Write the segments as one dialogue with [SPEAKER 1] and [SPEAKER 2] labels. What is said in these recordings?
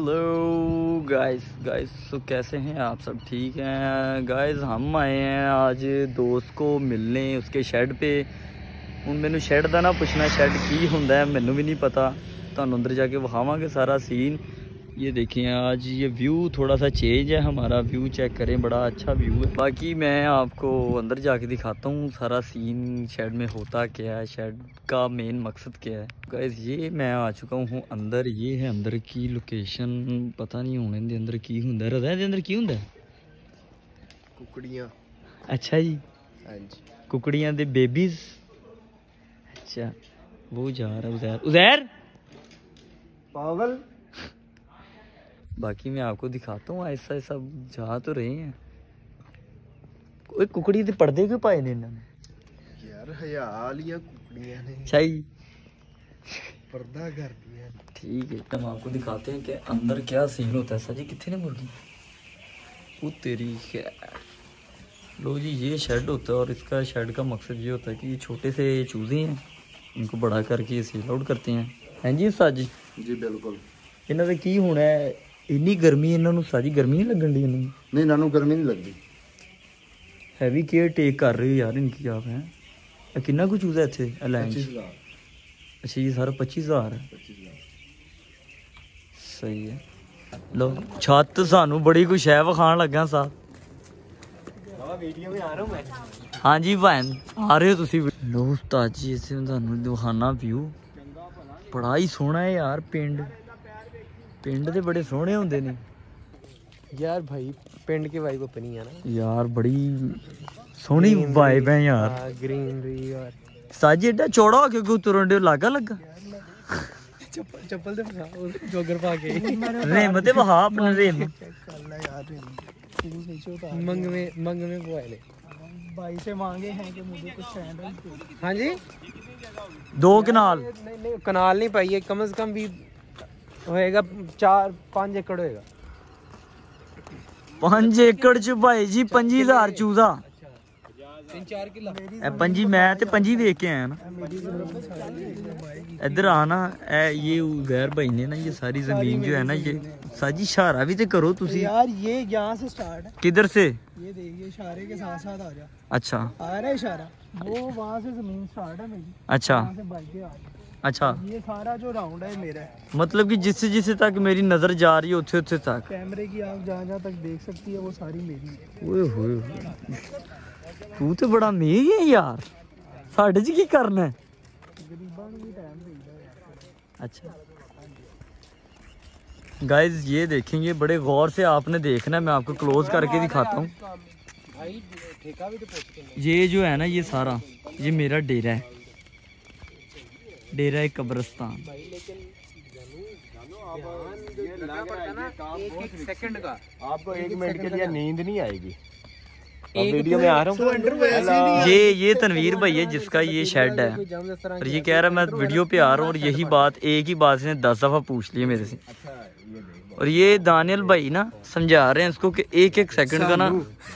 [SPEAKER 1] Hello guys तो कैसे हैं आप? सब ठीक हैं गाइस। हम आए हैं आज दोस्त को मिलने उसके शेड पे। ਹੁਣ ਮੈਨੂੰ शेड ਦਾ ना पूछना शेड की ਹੁੰਦਾ है, मैनू भी नहीं पता। ਤੁਹਾਨੂੰ अंदर जाके विखावांगे सारा सीन। ये देखिए आज ये व्यू थोड़ा सा चेंज है, हमारा व्यू चेक करें, बड़ा अच्छा व्यू है। बाकी मैं आपको अंदर जाके दिखाता हूँ सारा सीन, शेड में होता क्या है, शेड का मेन मकसद क्या है। गाइस ये मैं आ चुका हूँ अंदर, ये है अंदर की लोकेशन। पता नहीं होने दे अंदर की हुंदा है, रज़ा दे अंदर की हुंदा है?
[SPEAKER 2] कुकड़ियाँ।
[SPEAKER 1] अच्छा जी,
[SPEAKER 2] हाँ जी,
[SPEAKER 1] कुकड़ियाँ दे बेबीज। अच्छा वो जा रहा है उज़ैर, उज़ैर
[SPEAKER 2] पागल।
[SPEAKER 1] बाकी मैं आपको दिखाता हूँ ऐसा सब जा तो रहे हैं। कोई कुकड़ी के पर्दे क्यों पाए ने इन्होंने
[SPEAKER 2] यार हया लिया कुकड़ियाँ ने,
[SPEAKER 1] चाहिए
[SPEAKER 2] पर्दा कर दिया।
[SPEAKER 1] ठीक है, हम आपको दिखाते हैं कि अंदर क्या सीन होता है। सजी कितने ने मुर्गी? वो तेरी खैर। लो जी ये शेड होता है और इसका शेड का मकसद ये होता है कि ये छोटे से चूजे हैं, इनको बड़ा करके सेल आउट करते हैं। हैं जी साजी
[SPEAKER 2] जी बिल्कुल।
[SPEAKER 1] इन्हों का की होना है, इन्नी गर्मी इन्हों साजी गर्मी नहीं लगन दी इन्होंने?
[SPEAKER 2] नहीं इन्हों गर्मी नहीं लगती।
[SPEAKER 1] हैवी केयर टेक कर रहे हो यार इनकी आप हैं। कितना कुछ चूजा इतने अलैंज?
[SPEAKER 2] 25,000।
[SPEAKER 1] अच्छा ये सारा 25,000 है।
[SPEAKER 2] 25,000
[SPEAKER 1] सही है। लो छत सानू बड़ी कुछ है विखान लगा सा।
[SPEAKER 2] वीडियो में आ रहा हूं मैं।
[SPEAKER 1] हाँ जी भैन आ रहे हो तुसी? लो उस्ताद जी इसे तुहानू दिखाना व्यू, बड़ा ही सोहना है यार। पिंड ते बड़े सोहने होंदे ने
[SPEAKER 2] यार भाई, पिंड की वाइब अपनी है ना
[SPEAKER 1] यार, बड़ी सोहनी वाइब है यार।
[SPEAKER 2] ग्रीनरी और
[SPEAKER 1] साजी एडा चौड़ा हो क्यों तुरन दे लागा लगा?
[SPEAKER 2] चप्पल दे जोगर पा के
[SPEAKER 1] रेम ते वहा अपना रेम
[SPEAKER 2] मंग में बोले भाई से मांगे हैं कि मुझे कुछ सैंडल। हाँ जी
[SPEAKER 1] 2 कनाल
[SPEAKER 2] नहीं कनाल नहीं पाइए, कम से कम भी होएगा 4-5 एकड़ होएगा।
[SPEAKER 1] 5 एकड़ च भाई जी 25,000 चूजा।
[SPEAKER 2] 3-4 किलो
[SPEAKER 1] पंजी मैं ते पंजी देख के आया ना। इधर आना ये उज़ैर भाई ने ना ये सारी जमीन जो है ना, ये साजी इशारा भी तो करो तुसी
[SPEAKER 3] यार। ये यहाँ से स्टार्ट है।
[SPEAKER 1] किधर से?
[SPEAKER 3] ये देखिए इशारे के साथ साथ आ जा।
[SPEAKER 1] अच्छा
[SPEAKER 3] आ रहा है इशारा, वो वहाँ से जमीन स्टार्ट है मेरी।
[SPEAKER 1] अच्छा
[SPEAKER 3] वहाँ से बाइकें आ रही।
[SPEAKER 1] अच्छा
[SPEAKER 3] ये सारा जो राउंड है मेरा है।
[SPEAKER 1] मतलब कि जिससे तक मेरी नजर जा रही है उथे तक
[SPEAKER 3] कैमरे की आँख जहाँ तक देख सकती है वो सारी मेरी है।
[SPEAKER 1] ओए होए तू तो बड़ा मेघ है यार, साढ़े च की करना है?
[SPEAKER 3] गरीबां नूं भी टाइम देना।
[SPEAKER 1] अच्छा गाइज ये देखेंगे, बड़े गौर से आपने देखना है, मैं आपको क्लोज करके दिखाता हूँ। ये जो है ना ये सारा ये मेरा डेरा है, डेरा एक कब्रिस्तान।
[SPEAKER 2] सेकंड का आपको 1 मिनट के लिए नींद नहीं आएगी। वीडियो में आ रहा हूँ।
[SPEAKER 1] ये तनवीर भाई है जिसका ये शेड है, और ये कह रहा है मैं वीडियो पे आ रहा हूँ, और यही बात एक ही बात इसने 10 दफा पूछ ली मेरे से। और ये दानियल भाई ना समझा रहे हैं इसको कि 1-1 सेकंड का ना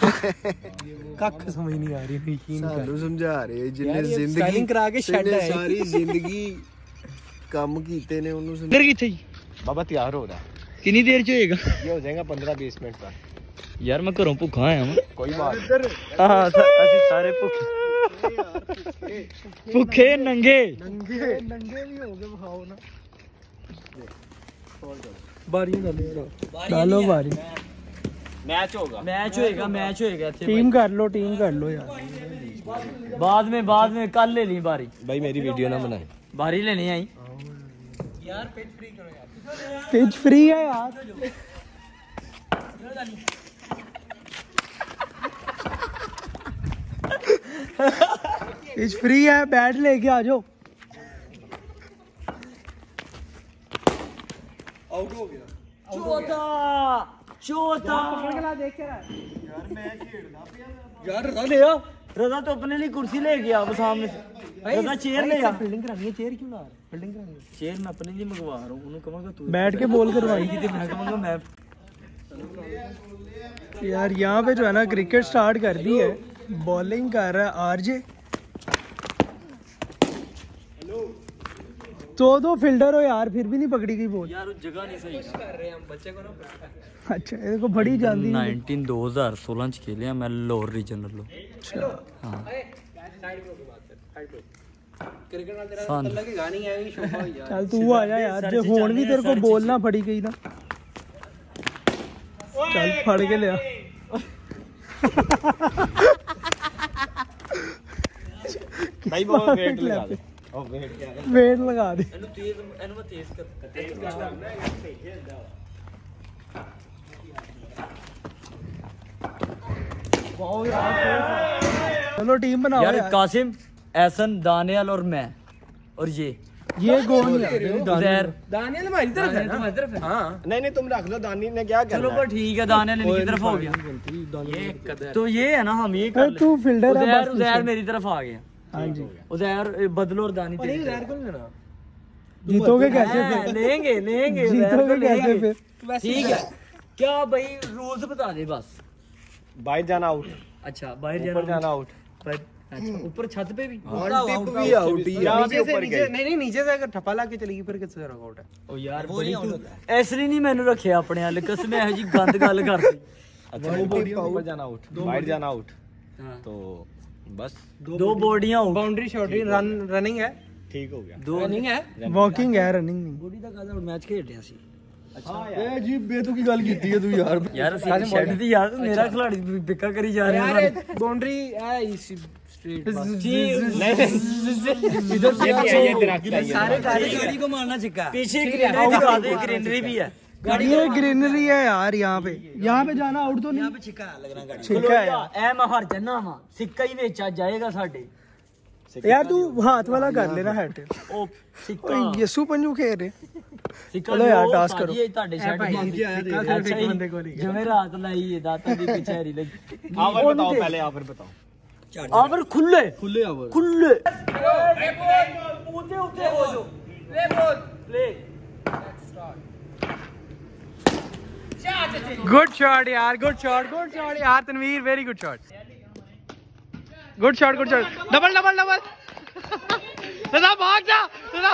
[SPEAKER 3] कख समझ नहीं आ रही।
[SPEAKER 2] सानू समझा रहे हैं जिन्ने जिंदगी करा के शेड है, सारी जिंदगी काम कीते ने उन्होंने
[SPEAKER 1] इधर किथे
[SPEAKER 2] बाबा तैयार हो रहा।
[SPEAKER 1] कितनी देर च होएगा?
[SPEAKER 2] ये हो जाएगा 15-20 मिनट का।
[SPEAKER 1] यार मैं घरों भुखा आया हूं।
[SPEAKER 2] कोई बात
[SPEAKER 1] हाँ असि सारे भुखे नंगे
[SPEAKER 3] नंगे भी हो गए, खाओ ना। बारी डालो बारी।
[SPEAKER 2] मैच
[SPEAKER 1] होएगा
[SPEAKER 3] टीम कर लो यार।
[SPEAKER 1] बाद में कल ले ली बारी।
[SPEAKER 2] भाई मेरी वीडियो ना बनाए,
[SPEAKER 1] बारी लेनी आई
[SPEAKER 3] यार। पिच फ्री है यार। पिच फ्री है, बैट लेके आ जाओ।
[SPEAKER 2] आउट हो गया।
[SPEAKER 1] चौथा
[SPEAKER 3] देख के
[SPEAKER 2] यार मैं खेलना पिया
[SPEAKER 1] यार रजा ले आ, रजा तो अपने लिए कुर्सी ले गया अब सामने से। रजा चेयर ले आ।
[SPEAKER 3] फील्डिंग करानी है, चेयर क्यों ला रहा है? फील्डिंग करानी है,
[SPEAKER 1] चेयर मैं अपने लिए मंगवा रहा हूँ। उन्होंने कहूँगा तू
[SPEAKER 3] बैठ के बॉल करवाई
[SPEAKER 1] थी, मैं कहूँगा मैं।
[SPEAKER 3] यार यहाँ पे जो है ना क्रिकेट स्टार्ट कर दी है। बॉलिंग कर रहा है आरजे। 14 फील्डर हो यार, फिर भी नहीं पकड़ी गई बॉल
[SPEAKER 1] यार जगह नहीं सही
[SPEAKER 2] कर रहे हैं हम बच्चे को ना।
[SPEAKER 3] अच्छा ये को बड़ी जाती
[SPEAKER 1] 2016 च खेले मैं लाहौर रीजनल लो। हाँ
[SPEAKER 2] क्रिकेट ਨਾਲ ਤੇਰਾ ਕੱਲਾ ਕੀ ਗਾਣੀ ਹੈ ਵੀ ਸ਼ੋਭਾ ਹੋਈ ਯਾਰ।
[SPEAKER 3] चल तू आ जा यार, जे होन भी तेरे को बोलना पड़ी गई ना। चल फड़ के लिया।
[SPEAKER 2] भाई वो वेट लगा दे। ओ वेट क्या है?
[SPEAKER 3] वेट लगा दे।
[SPEAKER 1] ਇਹਨੂੰ ਮੈਂ ਤੇਜ਼ ਕਰ
[SPEAKER 3] चलो टीम बनाओ
[SPEAKER 1] यार
[SPEAKER 3] यार।
[SPEAKER 1] कासिम, एहसन, दानियाल और मैं और ये
[SPEAKER 3] गोल नहीं
[SPEAKER 1] उजैर।
[SPEAKER 2] दानियल हमारी तरफ है ना? तुम्हारी तरफ है। हां नहीं तुम रख लो। दानियल ने क्या करना?
[SPEAKER 1] चलो पर ठीक है, दानियाल इनकी तरफ हो गया।
[SPEAKER 2] ये कदर
[SPEAKER 1] तो ये है ना, हम ये कर
[SPEAKER 3] तू फील्डर है
[SPEAKER 1] उजैर, उजैर मेरी तरफ आ गया।
[SPEAKER 3] हाँ जी,
[SPEAKER 1] उजैर बदलो और दानी
[SPEAKER 2] नहीं यार कौन लेना?
[SPEAKER 3] जीतोगे कैसे फिर?
[SPEAKER 1] लेंगे
[SPEAKER 3] जीतोगे कैसे फिर?
[SPEAKER 1] ठीक है क्या भाई, रूल्स बता दे बस।
[SPEAKER 2] बाहर जाना आउट।
[SPEAKER 1] अच्छा बाहर
[SPEAKER 2] ऊपर जाना आउट।
[SPEAKER 1] पर अच्छा ऊपर छत पे भी
[SPEAKER 2] वन टिप भी आउट ही है। नीचे से नीचे नहीं नीचे से अगर ठप्पा लाके चलेगी फिर किससे आउट है?
[SPEAKER 1] ओ यार बड़ी तू ऐसली नहीं मैंने रखे अपने हाल कसम है जी गंद गल करती।
[SPEAKER 2] अच्छा ऊपर जाना आउट, बाहर जाना आउट। तो बस
[SPEAKER 1] दो बॉडियां हो,
[SPEAKER 2] बाउंड्री शॉट रनिंग है। ठीक हो गया।
[SPEAKER 1] दो
[SPEAKER 2] रनिंग है,
[SPEAKER 3] वॉकिंग है, रनिंग नहीं।
[SPEAKER 1] बॉडी ਦਾ ਗੱਲ ਮੈਚ ਖੇਡਿਆ ਸੀ।
[SPEAKER 2] अच्छा ए जी बेतु की गल कीती है तू यार।
[SPEAKER 1] यार शर्ट दी यार मेरा खिलाड़ी बिका करी जा रहा है
[SPEAKER 2] यार बाउंड्री है इस स्ट्रेट बस। नहीं
[SPEAKER 1] इधर से
[SPEAKER 2] ये दरख्त है।
[SPEAKER 1] सारे गाड़ी को मारना चिक्का पीछे ग्रीनरी दिखा दे, ग्रीनरी भी है।
[SPEAKER 3] ये ग्रीनरी है यार, यहाँ पे जाना आउट तो नहीं।
[SPEAKER 1] छिक्का लगना गाड़ी
[SPEAKER 3] छिक्का है यार।
[SPEAKER 1] ਐ ਮੈਂ ਹਰ ਜੰਨਾ ਵਾ, ਸਿੱਕਾ ਹੀ ਵਿੱਚ ਆ ਜਾਏਗਾ ਸਾਡੇ।
[SPEAKER 3] यार तू हाथ वाला कर लेना हैट।
[SPEAKER 1] ਉਹ ਸਿੱਕਾ
[SPEAKER 3] ओए यसु पंजू खेल रहे।
[SPEAKER 1] ਸਿੱਕਾ
[SPEAKER 3] ਚਲੋ ਯਾਰ, टास्क करो।
[SPEAKER 1] ਇਹ ਤੁਹਾਡੇ ਸ਼ਰਟ
[SPEAKER 2] भाई,
[SPEAKER 1] ਦੀ
[SPEAKER 2] सिक्का
[SPEAKER 1] सिर्फ एक बंदे को नहीं, ਜਿਵੇਂ ਰਾਤ ਲਾਈ ਹੈ ਦਾਤਾਂ ਦੀ ਕਚਹਿਰੀ ਲੱਗੀ।
[SPEAKER 2] आवर बताओ पहले, आवर बताओ।
[SPEAKER 1] ਆਵਰ ਖੁੱਲੇ
[SPEAKER 2] खुले आवर।
[SPEAKER 1] ਖੁੱਲੇ ਉੱਤੇ ਉੱਤੇ ਹੋ ਜੋ प्ले
[SPEAKER 3] गुड शॉट यार, गुड शॉट यार Tanvir, very good shot. Good shot double दादा भाग जा दादा।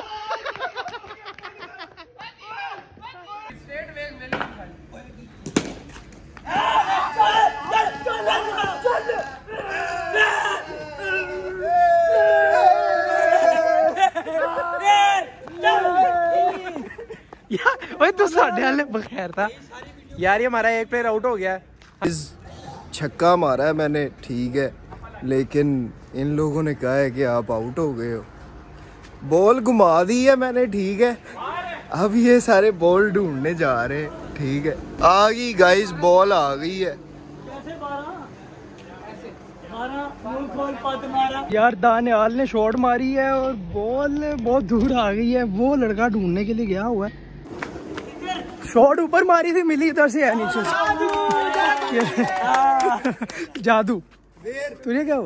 [SPEAKER 3] ओए तू साढ़े वाले बगैर था यार। ये हमारा एक प्लेयर आउट हो गया।
[SPEAKER 2] छक्का मारा है मैंने, ठीक है, लेकिन इन लोगों ने कहा है कि आप आउट हो गए हो। बॉल घुमा दी है मैंने, ठीक है, अब ये सारे बॉल ढूंढने जा रहे हैं। ठीक है, आ गई गाइस, बॉल आ गई है।
[SPEAKER 3] यार दानियाल ने शॉट मारी है और बॉल बहुत दूर आ गई है। वो लड़का ढूंढने के लिए गया हुआ है। शॉट ऊपर मारी थी, मिली इधर से है नीचे से। जादू। तुझे क्या हुआ?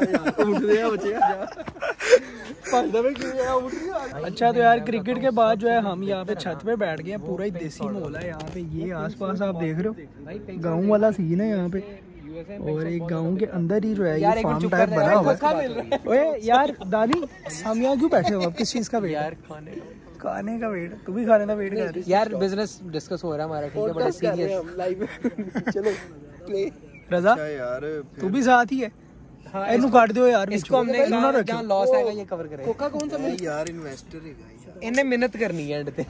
[SPEAKER 3] अच्छा तो यार क्रिकेट के बाद जो है हम यहाँ पे छत पे बैठ गए हैं। पूरा ही देसी माहौल है यहाँ पे। ये आसपास आप देख रहे हो, गाँव वाला सीन है यहाँ पे। और एक गांव के अंदर ही जो है ये फार्म टाइप बना हुआ है। ओए यार दानी, हम यहाँ क्यों बैठे हो? अब किस चीज का वेट? यार खाने का वेट। तू भी खाने का वेट कर रही है
[SPEAKER 2] यार? बिजनेस डिस्कस हो रहा है हमारा, ठीक है, बड़ा सीरियस चलो प्ले।
[SPEAKER 3] रजा
[SPEAKER 2] यार
[SPEAKER 3] तू भी साथ ही है। इनको काट दो यार,
[SPEAKER 2] इसको हमने जहाँ लॉस आएगा ये कवर करेगा। कोका कौन सा यार? इन्वेस्टर है, इन्हें मेहनत करनी है एंड पे।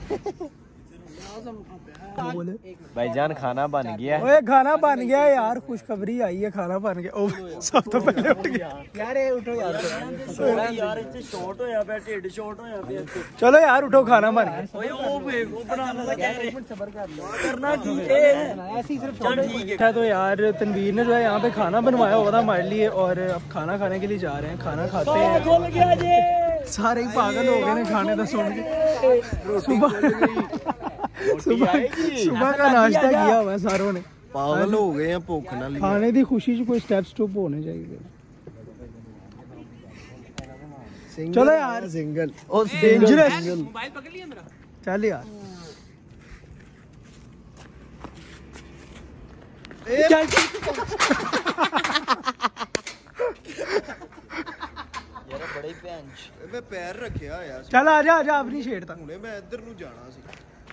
[SPEAKER 2] भाईजान खाना बन गया।
[SPEAKER 3] ओए खाना बन गया यार, खुशखबरी आई है, खाना बन गया। ओ सब तो पहले उठ गया
[SPEAKER 2] यार। उठो यार,
[SPEAKER 1] यार इतने शॉट होया पे, ढिड शॉट होया पे।
[SPEAKER 3] चलो यार उठो, खाना बन गया।
[SPEAKER 1] ओए वो बनाना था कह रहे
[SPEAKER 2] सबर कर लो,
[SPEAKER 1] करना की
[SPEAKER 2] ऐसे ही सिर्फ
[SPEAKER 1] चल ठीक है।
[SPEAKER 3] अच्छा तो यार तनवीर ने जो है यहाँ पे खाना बनवाया हुआ था हमारे लिए, और अब खाना खाने के लिए जा रहे हैं। खाना खाते हैं। सारे ही पागल हो गए खाने तो सुन के। सुबह का नाश्ता किया हुआ है सारों ने,
[SPEAKER 2] पागल हो गए हैं भूख नाल।
[SPEAKER 3] खाने की खुशी च कोई स्टेप स्टूप होने चाहिए। चलो यार,
[SPEAKER 2] सिंगल
[SPEAKER 3] और डेंजरस। मोबाइल पकड़ लिया मेरा। चल यार
[SPEAKER 1] बड़े पेंच
[SPEAKER 2] मैं पैर रखिया यार।
[SPEAKER 3] चल आजा आजा अपनी शेड तक।
[SPEAKER 2] हुणे मैं इधर नु जाना सी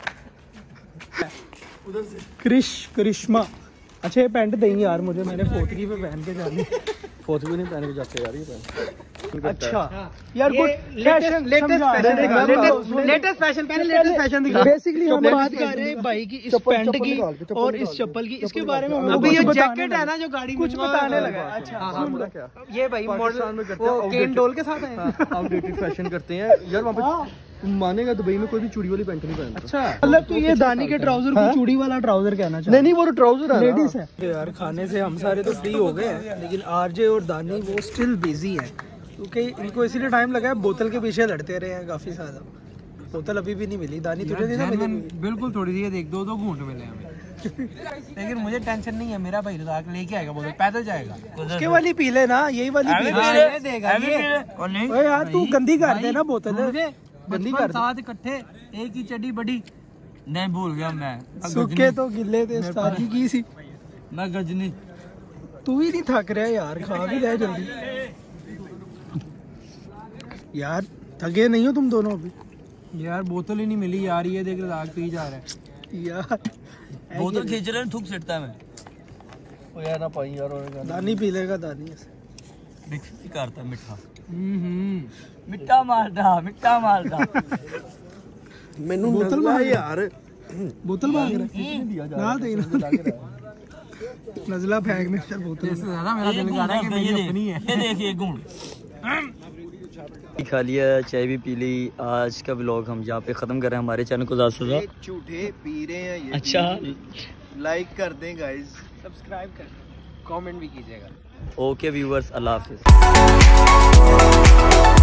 [SPEAKER 3] उधर से करिश्मा। अच्छा ये पैंट देंगे यार मुझे, मैंने फोटकी पे पहन के जानी।
[SPEAKER 4] फोटकी नहीं पहन के जाते यार ये पैंट।
[SPEAKER 3] अच्छा यार गुड फैशन, लेटेस्ट फैशन पहले लेटेस्ट फैशन दिखा। बेसिकली हम बात कर रहे हैं भाई की इस पैंट की और इस चप्पल की, इसके बारे में अभी ये जैकेट है ना जो गाड़ी में कुछ बताने लगा। अच्छा ये भाई मॉडल वो केन डोल के साथ है,
[SPEAKER 4] आउटडेटेड फैशन करते हैं यार वहाँ पे। मानेगा दुबई में कोई भी चूड़ी वाली पैंट नहीं पहनता।
[SPEAKER 3] अच्छा मतलब तो ये दानी के ट्राउजर को चूड़ी वाला ट्राउजर कहना चाहिए?
[SPEAKER 4] नहीं वो तो ट्राउजर है,
[SPEAKER 3] लेडीज है यार। खाने से हम सारे तो फ्री हो गए हैं, लेकिन आरजे और दानी वो स्टिल बिजी है क्योंकि इनको इसीलिए टाइम लगा है, बोतल के पीछे लड़ते रहे हैं काफी ज्यादा। बोतल अभी भी नहीं मिली। दानी तुझे
[SPEAKER 5] बिल्कुल थोड़ी सी देख, दो घूंट मिले हमें। लेकिन मुझे टेंशन नहीं है, मेरा भाई रजाक लेके आएगा बोतल, पैदल जाएगा।
[SPEAKER 3] उसके वाली पी ले ना, यही वाली पी ले देगा ये। यार तू गंदी कर दे ना बोतल, गंदी कर।
[SPEAKER 5] साथ इकट्ठे एक ही चड्डी बड़ी। नहीं भूल गया मैं,
[SPEAKER 3] सूखे तो गिले थे उस्तादी की सी।
[SPEAKER 5] मैं गजनी।
[SPEAKER 3] तू ही नहीं थक रहा यार, खा भी ले जल्दी यार। थके नहीं हो तुम दोनों अभी?
[SPEAKER 5] यार बोतल ही नहीं मिली यार, ये देख रजाक पी जा रहा है
[SPEAKER 3] यार।
[SPEAKER 1] बोतल खींच रहे थूक सिटता है मैं।
[SPEAKER 4] ओ यार ना पाई यार। और
[SPEAKER 3] दानी पी लेगा, दानी
[SPEAKER 1] मिक्स करता मिठा। मिठा मारदा
[SPEAKER 4] मैनू
[SPEAKER 3] बोतल
[SPEAKER 4] बोतल यार,
[SPEAKER 3] बोतल मांग रहा ना देना। नजला फेंकने से बोतल
[SPEAKER 5] इससे ज्यादा मेरा दिल कर रहा है कि मेरी अपनी है।
[SPEAKER 1] ये देखिए गुण खा लिया, चाय भी पी ली। आज का व्लॉग हम यहाँ पे खत्म कर रहे हैं। हमारे चैनल को ज़्यादा से ज़्यादा
[SPEAKER 2] झूठे पी रहे हैं ये।
[SPEAKER 1] अच्छा
[SPEAKER 2] लाइक कर दें गाइस,
[SPEAKER 3] सब्सक्राइब कर,
[SPEAKER 5] कमेंट भी कीजिएगा।
[SPEAKER 1] ओके व्यूअर्स, अल्लाह हाफिज़।